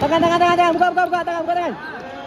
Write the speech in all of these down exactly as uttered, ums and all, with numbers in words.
Tangan, tangan, tangan, tangan. Buka, buka, buka. Tangan, buka tangan.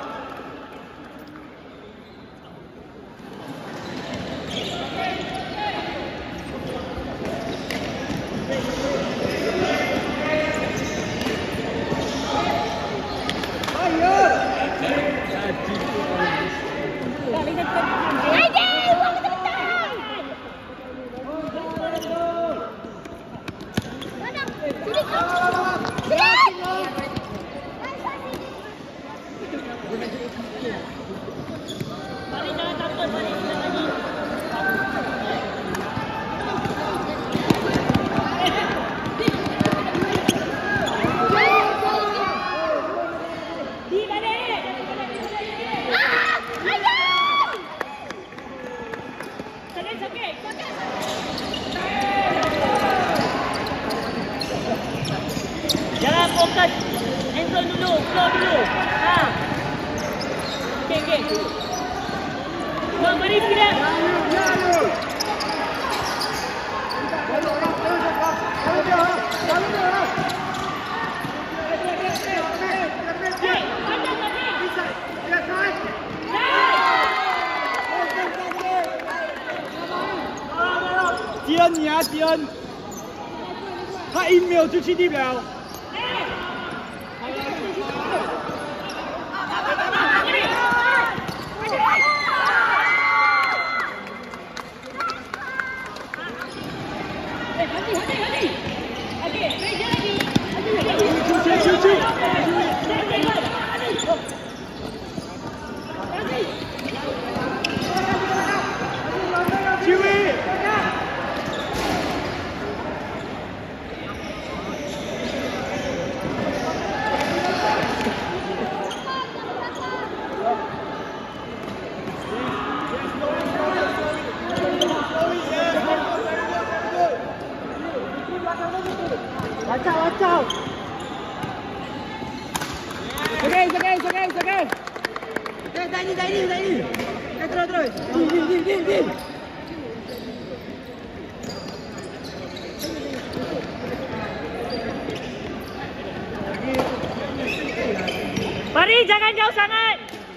Jangan fokus. Endzone dulu, flow dulu. Ha. Okey, okey. Bang, mari kita. 吉恩，你啊，吉恩，他一秒就去地表。 Watch out, watch out. It's okay, it's okay, it's okay, it's okay. Okay, tahan ni, tahan ni, tahan ni. Okay, terus, terus. Dim, dim, dim, dim, dim. Mari, jangan jauh sangat.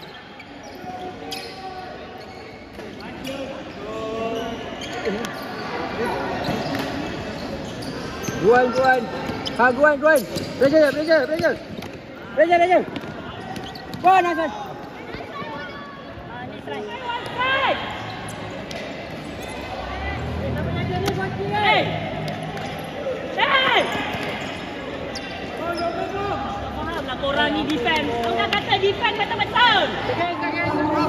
Guan, Guan. Ha, Guan, Guan. Pressure, pressure, pressure. Pressure, pressure. Guan, Hasan. Ah, ni try. Try. Siapa yang ada ni baki kan? Hey. Hey. Oh, no, no, no. Tak faham lah korang ni defend. Orang kata defend betul-betul. Okay, okay, okay.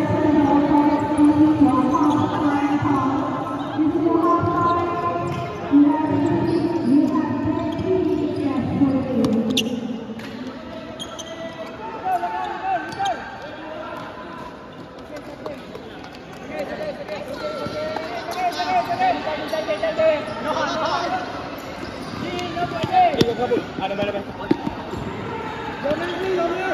Ada mana mana. Jangan ni, jangan.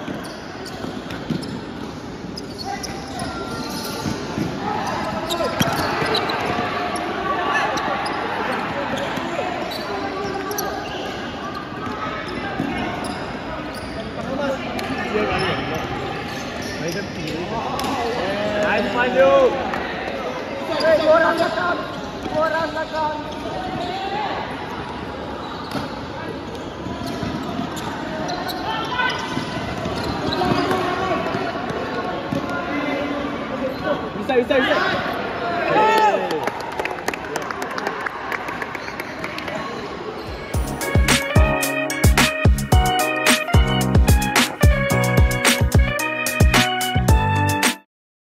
Nice find you. Hey, orang belakang. Orang belakang. Bisa, bisa, bisa.